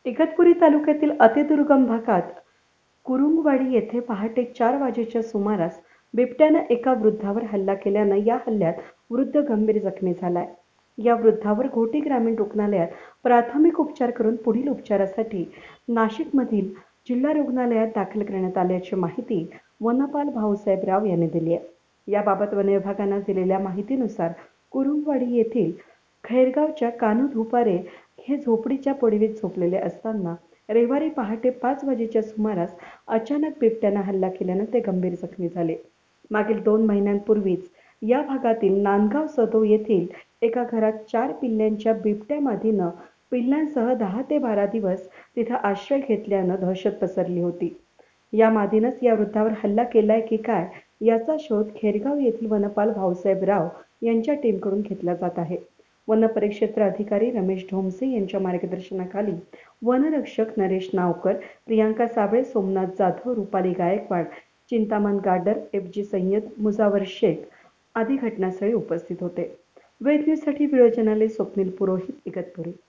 इगतपुरी तालुक्यातील अतिदुर्गम भागात कुरुंगवाडी येथे पहाटे 4 वाजेच्या सुमारास बिबट्यानं एका वृद्धावर हल्ला केल्यानं या हल्ल्यात वृद्ध गंभीर जखमी झालाय. या वृद्धावर घोटी ग्रामीण रुग्णालयात प्राथमिक उपचार करून पुढील उपचारासाठी नाशिकमधील जिल्हा रुग्णालयात दाखल करण्यात आल्याची माहिती वनपाल भाऊसाहेब राव यांनी दिली आहे. याबाबत वन विभागानं दिलेल्या माहितीनुसार कुरुंगवाडी येथील खैरगावच्या कान्हू धुपारे हे झोपडीच्या पडवीत झोपलेले असताना रविवारी पहाटे 5 वाजेच्या सुमारास अचानक बिबट्यानं हल्ला केल्यानं ते गंभीर जखमी झाले. मागील 2 महिन्यांपूर्वीच या भागातील नांदगाव सदो येथील एका घरात 4 पिल्लांच्या बिबट्या मादीनं पिल्लांसह 10 ते 12 दिवस तिथं आश्रय घेतल्यानं दहशत पसरली होती. या मादीनंच या वृद्धावर हल्ला केलाय की काय याचा शोध खैरगाव येथील वनपाल भाऊसाहेब राव यांच्या टीमकडून घेतला जात आहे. वनपरिक्षेत्र अधिकारी रमेश ढोमसे यांच्या मार्गदर्शनाखाली वनरक्षक नरेश नावकर, प्रियांका साबळे, सोमनाथ जाधव, रुपाली गायकवाड, चिंतामण गाडर, FG सय्यद, मुजावर शेख आदी घटनास्थळी उपस्थित होते. वेद न्यूजसाठी व्हिडिओ जर्नलिस्ट स्वप्नील पुरोहित, इगतपुरी.